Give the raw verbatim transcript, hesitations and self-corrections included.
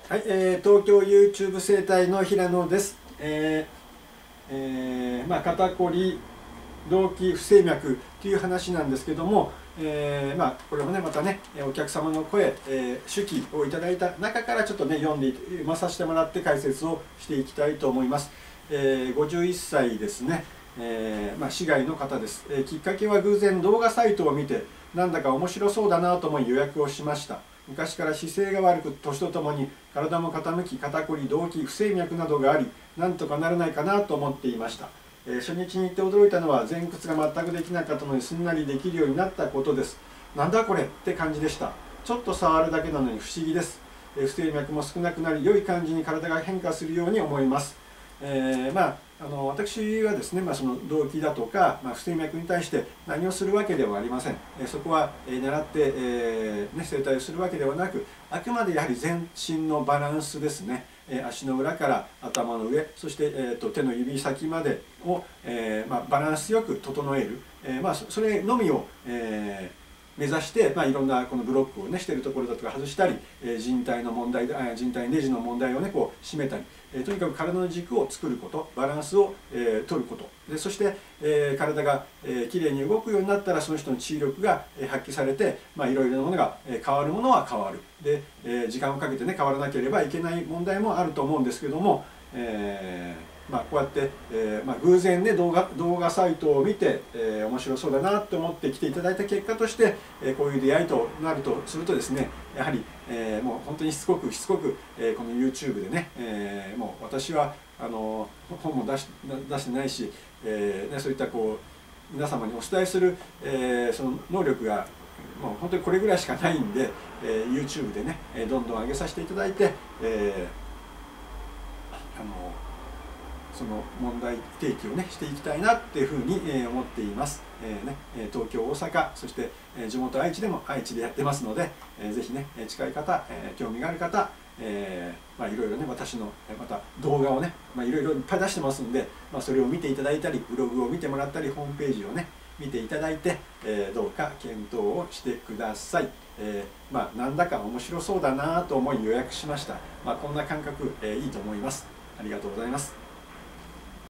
はい、えー、東京 YouTube 生態の平野です。えーえーまあ、肩こり、動悸、不整脈という話なんですけども、えーまあ、これもねまたねお客様の声、えー、手記をいただいた中からちょっとね読んで読まさせてもらって解説をしていきたいと思います。えー、ごじゅういっさいですね。えーまあ、市外の方です、えー。きっかけは偶然動画サイトを見てなんだか面白そうだなと思い予約をしました。昔から姿勢が悪く年とともに体も傾き肩こり動悸不整脈などがありなんとかならないかなと思っていました。えー、初日に行って驚いたのは前屈が全くできなかったのにすんなりできるようになったことです。なんだこれって感じでした。ちょっと触るだけなのに不思議です。えー、不整脈も少なくなり良い感じに体が変化するように思います。えー、まああの私はですね、まあ、その動悸だとか、まあ、不整脈に対して何をするわけではありません。えー、そこは、えー、狙って、えーね、整体をするわけではなく、あくまでやはり全身のバランスですね。えー、足の裏から頭の上、そして、えー、と手の指先までを、えーまあ、バランスよく整える、えーまあ、それのみを、えー目指して、まあ、いろんなこのブロックをねしているところだとか外したり、えー、人体の問題あ人体ネジの問題をねこう締めたり、えー、とにかく体の軸を作ること、バランスを、えー、取ることで、そして、えー、体が、えー、きれいに動くようになったらその人の知力が、えー、発揮されて、まあ、いろいろなものが、えー、変わるものは変わるで、えー、時間をかけてね変わらなければいけない問題もあると思うんですけども、えーまあ、こうやって、えーまあ、偶然ね動画、動画サイトを見て、えー、面白そうだなと思って来ていただいた結果として、えー、こういう出会いとなるとするとですね、やはり、えー、もう本当にしつこくしつこく、えー、この YouTube でね、えー、もう私はあの本も出し出してないし、えーね、そういったこう皆様にお伝えする、えー、その能力がもう本当にこれぐらいしかないんで、えー、YouTube でねどんどん上げさせていただいて、えー、あのその問題提起をねしていきたいなっていうふうに思っています。えーね、東京、大阪、そして地元愛知でも愛知でやってますので、えー、ぜひね近い方、えー、興味がある方、えー、まあいろいろね私のまた動画をね、まあ、いろいろいっぱい出してますんで、まあ、それを見ていただいたりブログを見てもらったりホームページをね見ていただいて、えー、どうか検討をしてください。えー、まあなんだか面白そうだなと思い予約しました。まあ、こんな感覚、えー、いいと思います。ありがとうございます。